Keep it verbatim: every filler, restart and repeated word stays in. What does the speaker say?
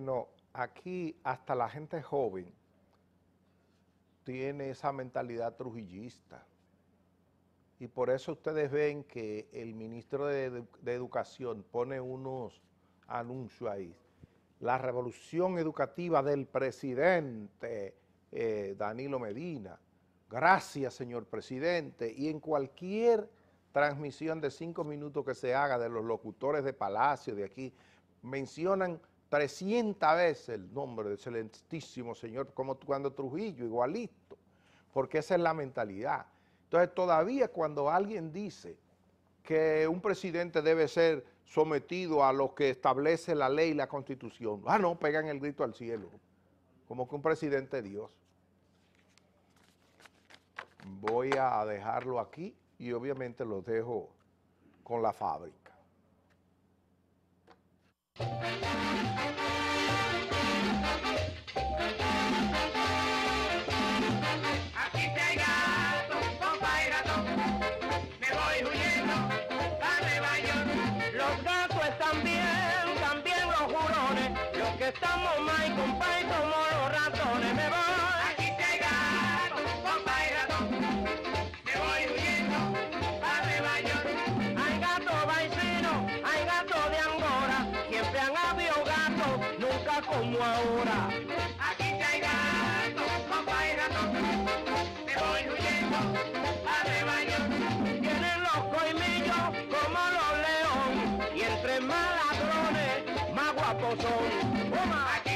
Bueno, aquí hasta la gente joven tiene esa mentalidad trujillista. Y por eso ustedes ven que el ministro de, Edu de Educación pone unos anuncios ahí. La revolución educativa del presidente eh, Danilo Medina. Gracias, señor presidente. Y en cualquier transmisión de cinco minutos que se haga de los locutores de Palacio, de aquí, mencionan trescientas veces el nombre del excelentísimo señor, como cuando Trujillo, igualito, porque esa es la mentalidad. Entonces, todavía cuando alguien dice que un presidente debe ser sometido a lo que establece la ley y la Constitución, ah, no, pegan el grito al cielo, como que un presidente es Dios. Voy a dejarlo aquí y obviamente lo dejo con la fábrica. Estamos más compadre, como los ratones, me voy. Aquí te gato, compadre ratón, me voy huyendo a Nueva York. Hay gato vaicino, hay gato de Angora, siempre han habido gatos, nunca como ahora. Aquí te gato, compadre ratón, me voy huyendo a Nueva York. Tienen los colmillos como los leones, y entre más ladrones, más guapos son. Uma.